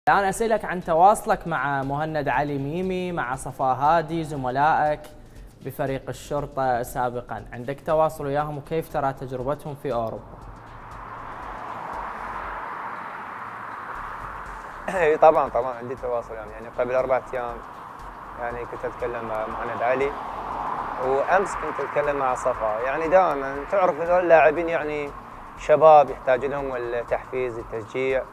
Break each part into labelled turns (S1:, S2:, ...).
S1: الآن أسألك عن تواصلك مع مهند علي ميمي، مع صفاء هادي زملائك بفريق الشرطة سابقا، عندك تواصل وياهم وكيف ترى تجربتهم في أوروبا؟
S2: اي طبعا عندي تواصل يعني قبل 4 ايام يعني كنت اتكلم مع مهند علي، وامس كنت اتكلم مع صفاء. يعني دائما تعرف هذول اللاعبين يعني شباب يحتاج لهم التحفيز التشجيع.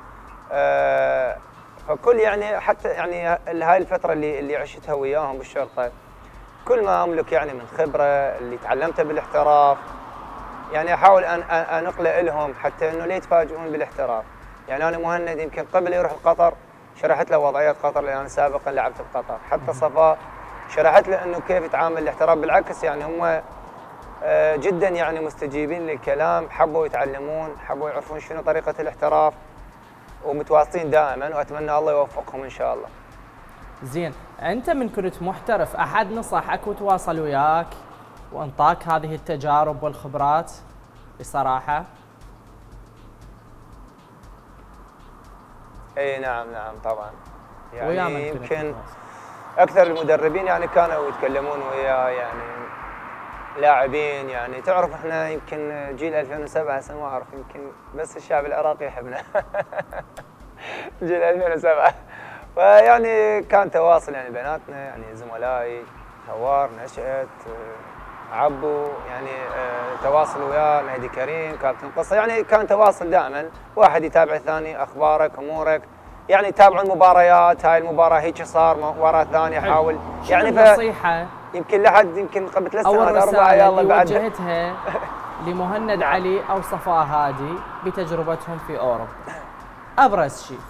S2: فكل يعني حتى يعني هاي الفتره اللي عشتها وياهم بالشرطه، كل ما املك يعني من خبره اللي تعلمته بالاحتراف يعني احاول ان انقله لهم، حتى انه لا يتفاجئون بالاحتراف. يعني انا مهند يمكن قبل يروح قطر شرحت له وضعيه قطر لان انا سابقا لعبت بقطر، حتى صفاء شرحت له انه كيف يتعامل الاحتراف. بالعكس يعني هم جدا يعني مستجيبين للكلام، حبوا يتعلمون، حبوا يعرفون شنو طريقه الاحتراف، ومتواصلين دائما، واتمنى الله يوفقهم ان شاء الله.
S1: زين، أنت من كنت محترف أحد نصحك وتواصل وياك وانطاك هذه التجارب والخبرات بصراحة؟
S2: اي نعم طبعا. يعني يمكن اكثر المدربين يعني كانوا يتكلمون وياه، يعني لاعبين يعني تعرف احنا يمكن جيل 2007 هسه ما اعرف، يمكن بس الشعب العراقي يحبنا جيل 2007. فيعني كان تواصل يعني بيناتنا، يعني زملائي ثوار نشأت عبو، يعني تواصل وياه مهدي كريم كابتن قصه، يعني كان تواصل دائما، واحد يتابع الثاني اخبارك امورك، يعني يتابعون المباريات، هاي المباراه هيك صار مباراه ثانيه احاول يعني
S1: نصيحه
S2: يمكن لحد يمكن قبل 3 سنوات
S1: أو
S2: 4 يلا بعد
S1: وجهتها لمهند علي او صفاء هادي بتجربتهم في اوروبا، ابرز شيء.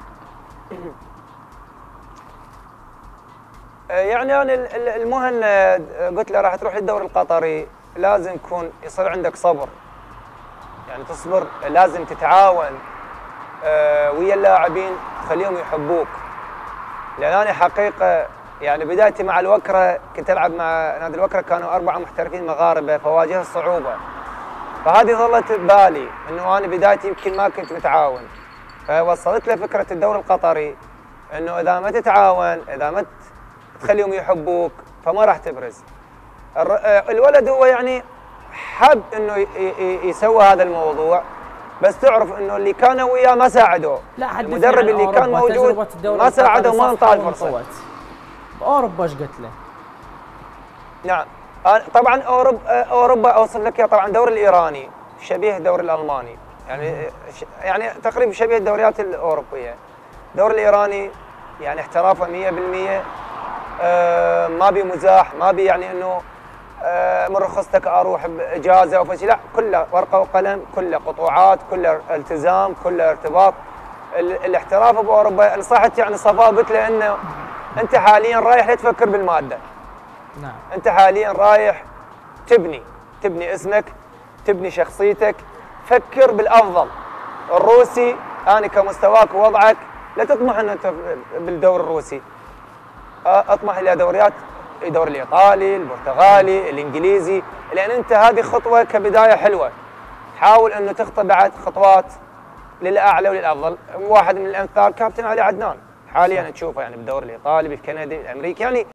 S2: يعني انا المهند قلت له راح تروح للدوري القطري، لازم يصير عندك صبر، يعني تصبر، لازم تتعاون ويا اللاعبين تخليهم يحبوك. لان انا حقيقه يعني بدايتي مع الوكره كنت العب مع نادي الوكره، كانوا 4 محترفين مغاربه، فواجهت صعوبه. فهذه ظلت ببالي انه انا بدايتي يمكن ما كنت متعاون، فوصلت له فكره الدوري القطري انه اذا ما تتعاون، اذا ما تخليهم يحبوك فما راح تبرز. الولد هو يعني حب انه يسوي هذا الموضوع، بس تعرف انه اللي كانوا وياه ما ساعدوه، المدرب اللي كان موجود ما ساعده وما انطاه الفرصه.
S1: باوروبا ايش قلت له؟
S2: نعم طبعا اوروبا اوصف لك طبعا الدوري الايراني شبيه الدوري الالماني، يعني تقريبا شبيه الدوريات الاوروبيه. الدوري الايراني يعني احترافه 100%، ما بي مزاح، ما بي يعني انه من رخصتك اروح باجازه او شيء، لا، كله ورقه وقلم، كله قطوعات، كله التزام، كله ارتباط. الاحتراف باوروبا نصحت يعني صفاء، قلت له انه انت حاليا رايح لا تفكر بالماده.
S1: نعم.
S2: انت حاليا رايح تبني اسمك، تبني شخصيتك، فكر بالافضل. الروسي انا كمستواك ووضعك لا تطمح ان انت بالدوري الروسي، اطمح الى دوريات الدوري الايطالي، البرتغالي، الانجليزي، لان انت هذه خطوه كبدايه حلوه. حاول انه تخطى بعد خطوات للاعلى وللافضل. واحد من الامثال كابتن علي عدنان حاليا تشوفه يعني بالدوري الايطالي، بالكندي، الامريكي، يعني